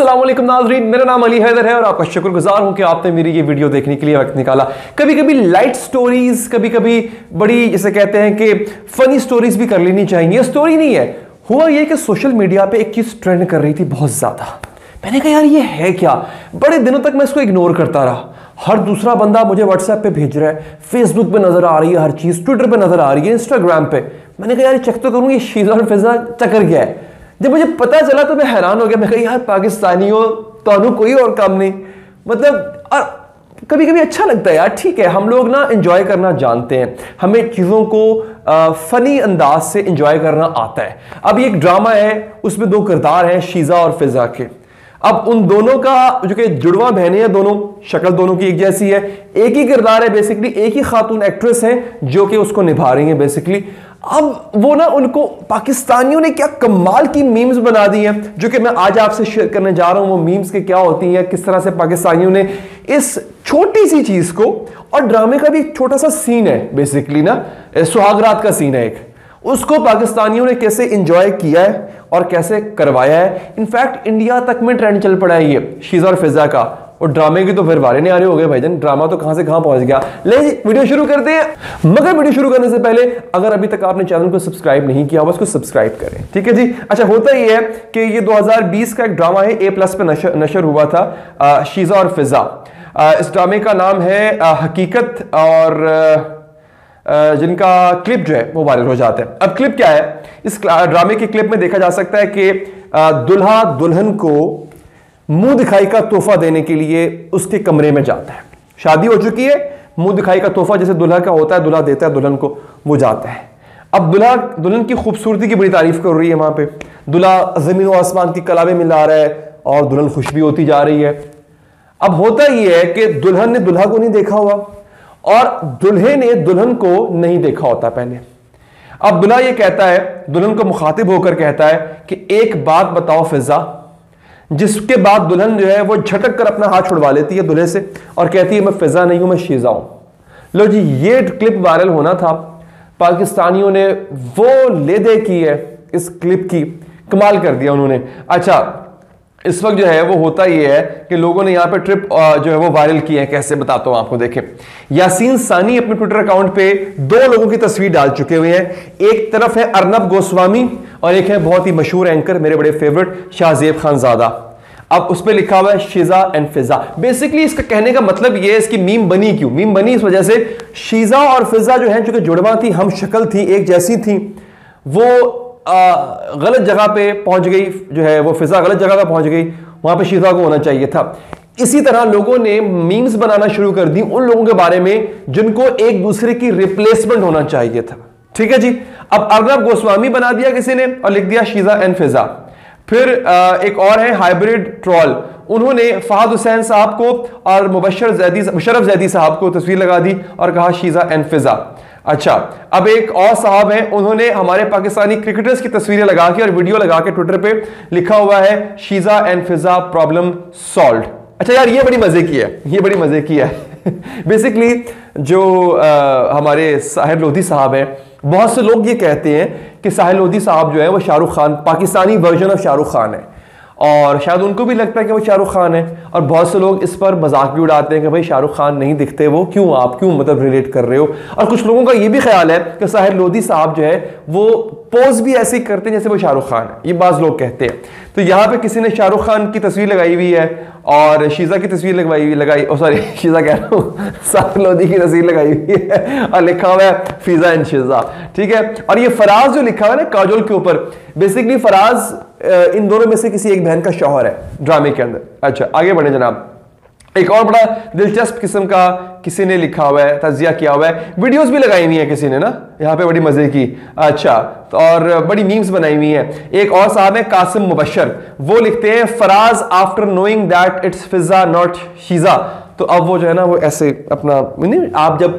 अस्सलाम वालेकुम नाज़रीन, मेरा नाम अली हैदर है और आपका शुक्रगुजार हूं कि आपने मेरी ये वीडियो देखने के लिए वक्त निकाला। कभी कभी लाइट स्टोरीज, कभी कभी बड़ी जिसे कहते हैं कि फनी स्टोरीज भी कर लेनी चाहिए। स्टोरी नहीं है, हुआ ये कि सोशल मीडिया पे एक चीज ट्रेंड कर रही थी बहुत ज्यादा। मैंने कहा यार ये है क्या, बड़े दिनों तक मैं इसको इग्नोर करता रहा। हर दूसरा बंदा मुझे व्हाट्सएप पे भेज रहा है, फेसबुक पे नजर आ रही है हर चीज, ट्विटर पे नजर आ रही है, इंस्टाग्राम पे। मैंने कहा यार चेक तो करूं ये शीजा और फिजा चक्कर क्या है। जब मुझे पता चला तो मैं हैरान हो गया। मैं कहा यार पाकिस्तानियों तो कोई और काम नहीं, मतलब और कभी कभी अच्छा लगता है यार। ठीक है, हम लोग ना एंजॉय करना जानते हैं, हमें चीज़ों को फनी अंदाज से एंजॉय करना आता है। अब ये एक ड्रामा है, उसमें दो किरदार हैं शीजा और फिजा के। अब उन दोनों का जो कि जुड़वा बहनें हैं, दोनों शक्ल दोनों की एक जैसी है, एक ही किरदार है बेसिकली, एक ही खातून एक्ट्रेस हैं जो कि उसको निभा रही हैं बेसिकली। अब वो ना उनको पाकिस्तानियों ने क्या कमाल की मीम्स बना दी हैं, जो कि मैं आज आपसे शेयर करने जा रहा हूं। वो मीम्स के क्या होती हैं, किस तरह से पाकिस्तानियों ने इस छोटी सी चीज को, और ड्रामे का भी एक छोटा सा सीन है बेसिकली ना, सुहागरात का सीन है एक, उसको पाकिस्तानियों ने कैसे एंजॉय किया है और कैसे करवाया है। इनफैक्ट इंडिया तक में ट्रेंड चल पड़ा है ये शीजा और फिजा का। और ड्रामे की तो फिर वारे नहीं आ रहे हो गए भाईजान, ड्रामा तो कहां से कहां पहुंच गया। ले वीडियो शुरू करते हैं। मगर वीडियो शुरू करने से पहले अगर अभी तक आपने चैनल को सब्सक्राइब नहीं किया, बस को सब्सक्राइब करें, ठीक है जी। अच्छा, होता ही है कि ये 2020 का एक ड्रामा है, A+ पे नशर हुआ था, शीजा और फिजा। इस ड्रामे का नाम है हकीकत, और जिनका क्लिप जो है वो वायरल हो जाता है। अब क्लिप क्या है, इस ड्रामे के क्लिप में देखा जा सकता है कि दुल्हा दुल्हन को मुंह दिखाई का तोहफा देने के लिए उसके कमरे में जाता है। शादी हो चुकी है, मुंह दिखाई का तोहफा जैसे दुल्हा का होता है, दुल्हा देता है दुल्हन को, वो जाता है। अब दुल्हा दुल्हन की खूबसूरती की बड़ी तारीफ कर रही है वहां पे। दुल्हा जमीन और आसमान की कलावे मिला रहा है और दुल्हन खुश भी होती जा रही है। अब होता यह है कि दुल्हन ने दुल्हा को नहीं देखा हुआ और दुल्हे ने दुल्हन को नहीं देखा होता पहले। अब दुल्हा ये कहता है, दुल्हन को मुखातिब होकर कहता है कि एक बात बताओ फिजा, जिसके बाद दुल्हन जो है वो झटक कर अपना हाथ छुड़वा लेती है दुल्हे से और कहती है मैं फिजा नहीं हूं, मैं शीजा हूं। लो जी, ये क्लिप वायरल होना था, पाकिस्तानियों ने वो ले दे की है इस क्लिप की, कमाल कर दिया उन्होंने। अच्छा, इस वक्त जो है वो होता ही है कि लोगों ने यहाँ पे ट्रिप जो है वो वायरल किए हैं। कैसे बताता हूं आपको, देखें। यासीन सानी अपने ट्विटर अकाउंट पे दो लोगों की तस्वीर डाल चुके हुए हैं। एक तरफ है अर्नब गोस्वामी और एक है बहुत ही मशहूर एंकर, मेरे बड़े फेवरेट शाहजेब खानजादा। अब उस पर लिखा हुआ है शीजा एंड फिजा। बेसिकली इसका कहने का मतलब ये है, इसकी मीम बनी क्यों? मीम बनी इस वजह से, शीजा और फिजा जो है जो कि जुड़वा थी, हम शक्ल थी, एक जैसी थी, वो गलत जगह पे पहुंच गई, जो है वो फिजा गलत जगह पे पहुंच गई, वहां पे शीजा को होना चाहिए था। इसी तरह लोगों ने मीम्स बनाना शुरू कर दी उन लोगों के बारे में जिनको एक दूसरे की रिप्लेसमेंट होना चाहिए था, ठीक है जी। अब अर्नब गोस्वामी बना दिया किसी ने और लिख दिया शीजा एंड फिजा। फिर एक और है हाइब्रिड ट्रोल, उन्होंने फहद हुसैन साहब को और मुशर्रफ जैदी साहब को तस्वीर लगा दी और कहा शीजा एंड फिजा। अच्छा, अब एक और साहब हैं, उन्होंने हमारे पाकिस्तानी क्रिकेटर्स की तस्वीरें लगा के और वीडियो लगा के ट्विटर पे लिखा हुआ है Sheeza and Fiza problem solved. अच्छा यार, ये बड़ी मजे की है, ये बड़ी मजे की है। बेसिकली जो हमारे साहिर लोधी साहब हैं, बहुत से लोग ये कहते हैं कि साहिर लोधी साहब जो है वो शाहरुख खान, पाकिस्तानी वर्जन ऑफ शाहरुख खान है, और शायद उनको भी लगता है कि वो शाहरुख खान है। और बहुत से लोग इस पर मजाक भी उड़ाते हैं कि भाई शाहरुख खान नहीं दिखते वो, क्यों आप क्यों मतलब रिलेट कर रहे हो। और कुछ लोगों का ये भी ख्याल है कि साहिर लोधी साहब जो है वो पोज भी ऐसे ही करते हैं जैसे वो शाहरुख खान है, ये बाज लोग कहते हैं। तो यहाँ पे किसी ने शाहरुख खान की तस्वीर लगाई हुई है और शीजा की तस्वीर शीजा कह रहा हूँ, साहिर लोधी की तस्वीर लगाई हुई है और लिखा हुआ है फिजा एंड शीजा, ठीक है। और ये फराज जो लिखा हुआ है ना काजोल के ऊपर, बेसिकली फराज इन दोनों में से किसी एक बहन का शौहर है ड्रामे के अंदर। अच्छा, आगे बढ़े जनाब। एक और बड़ा दिलचस्प किस्म का किसी ने लिखा हुआ है, तजिया किया हुआ है, वीडियोस भी लगाई हुई है किसी ने ना यहाँ पे, बड़ी मजे की। अच्छा, तो और बड़ी मीम्स बनाई हुई है। एक और साहब है कासिम मुबशर, वो लिखते हैं Faraz after knowing that it's Fiza not Sheeza. तो अब वो जो है ना वो ऐसे अपना, आप जब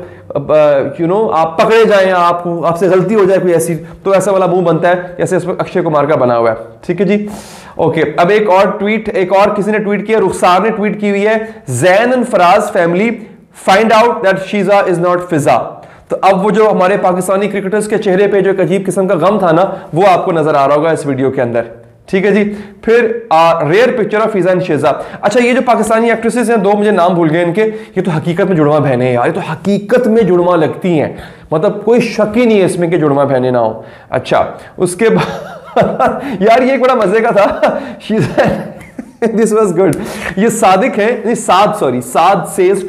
आप पकड़े जाए, आपसे गलती हो जाए कोई ऐसी, तो ऐसा वाला मुंह बनता है जैसे इस पर अक्षय कुमार का बना हुआ है, ठीक है जी। ओके, अब एक और किसी ने ट्वीट किया, रुखसार ने ट्वीट की हुई है, Zain and Faraz family find out that Sheeza is not Fiza. तो अब वो जो हमारे पाकिस्तानी क्रिकेटर्स के चेहरे पे जो एक अजीब किस्म का गम था ना, वो आपको नजर आ रहा होगा इस वीडियो के अंदर, ठीक है जी। फिर rare picture of Fiza and Sheeza. अच्छा, ये जो पाकिस्तानी एक्ट्रेसेस हैं, दो मुझे नाम भूल गए इनके, ये तो हकीकत में जुड़वा बहनें हैं यार, ये तो हकीकत में जुड़वा लगती हैं, मतलब कोई शक ही नहीं है इसमें कि जुड़वा बहनें ना हो। अच्छा, उसके बाद यार ये एक बड़ा मजे का था, शिजा दिस वाज गुड। ये सादिक है, साद सेज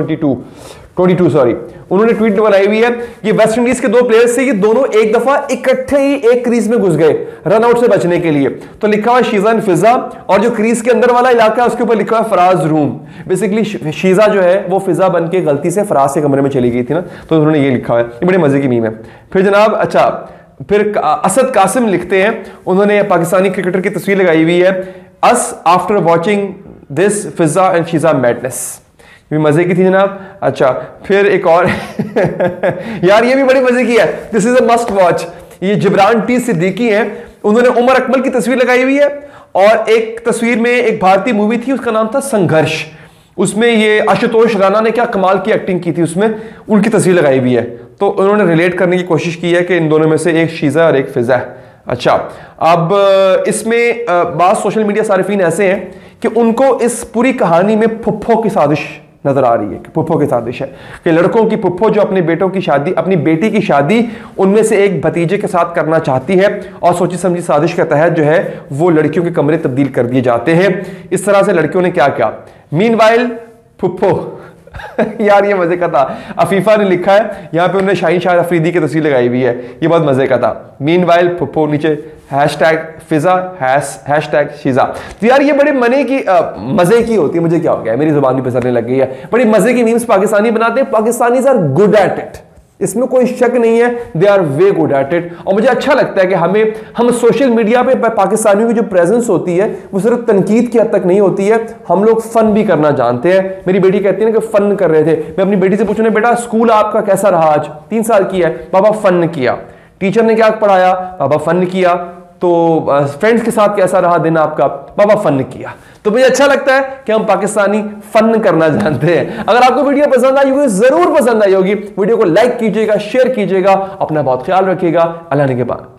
22 सॉरी, उन्होंने ट्वीट बनाई हुई है। ये वेस्ट इंडीज के दो प्लेयर्स थे, ये दोनों एक दफा इकट्ठे ही एक क्रीज में घुस गए रन आउट से बचने के लिए। तो लिखा हुआ शीजा एंड फिजा, और जो क्रीज के अंदर वाला इलाका है उसके ऊपर लिखा हुआ फराज रूम। बेसिकली शीजा जो है वो फिजा बन के गलती से फराज के कमरे में चली गई थी ना, तो उन्होंने ये लिखा हुआ है। ये बड़े मजे की मीम है। फिर जनाब, अच्छा, फिर असद कासिम लिखते हैं, उन्होंने पाकिस्तानी क्रिकेटर की तस्वीर लगाई हुई है, us after watching this Fiza and Sheeza madness, भी मजे की थी जनाब। अच्छा, फिर एक और यार ये भी बड़ी मजे की है, this is a must watch. ये जिब्रान टी सिद्दीकी हैं, उन्होंने उमर अकमल की तस्वीर लगाई हुई है, और एक तस्वीर में एक भारतीय मूवी थी, उसका नाम था संघर्ष, उसमें ये आशुतोष राणा ने क्या कमाल की एक्टिंग की थी, उसमें उनकी तस्वीर लगाई हुई है। तो उन्होंने रिलेट करने की कोशिश की है कि इन दोनों में से एक शीजा और एक फिजा है। अच्छा, अब इसमें बात सोशल मीडिया सारिफीन ऐसे हैं कि उनको इस पूरी कहानी में फुफ्फो की साजिश नजर आ रही है, कि फुफ्फो की साजिश है, कि लड़कों की फुफ्फो जो अपने बेटों की शादी, अपनी बेटी की शादी उनमें से एक भतीजे के साथ करना चाहती है, और सोची समझी साजिश के तहत जो है वो लड़कियों के कमरे तब्दील कर दिए जाते हैं। इस तरह से लड़कियों ने क्या किया, मीनवाइल फुफ्फो यार ये मजे का था। अफीफा ने लिखा है यहाँ पे, उन्होंने शाहीन शाह अफरीदी की तस्वीर लगाई हुई है, ये बहुत मजे का था। मीनवाइल फुफ्फो, नीचे हैशटैग फिजा, हैशटैग शीजा। तो यार ये बड़े मजे की होती है, मुझे क्या हो गया, मेरी जुबान भी फिसलने लग गई है। बड़ी मजे की मीम्स पाकिस्तानी बनाते हैं, Pakistanis are good at it, इसमें कोई शक नहीं है, they are way good at it. और मुझे अच्छा लगता है कि हम सोशल मीडिया पे पाकिस्तानियों की जो प्रेजेंस होती है वो सिर्फ तनकीद की हद तक नहीं होती है, हम लोग फन भी करना जानते हैं। मेरी बेटी कहती है ना कि फन कर रहे थे, मैं अपनी बेटी से पूछूं, बेटा स्कूल आपका कैसा रहा आज, 3 साल की है, पापा फन किया। टीचर ने क्या पढ़ाया, पापा फन किया। तो फ्रेंड्स के साथ कैसा रहा दिन आपका, पापा फन किया। तो मुझे अच्छा लगता है कि हम पाकिस्तानी फन करना जानते हैं। अगर आपको वीडियो पसंद आई होगी, जरूर पसंद आई होगी, वीडियो को लाइक कीजिएगा, शेयर कीजिएगा, अपना बहुत ख्याल रखिएगा। अल्लाह ने के बाद।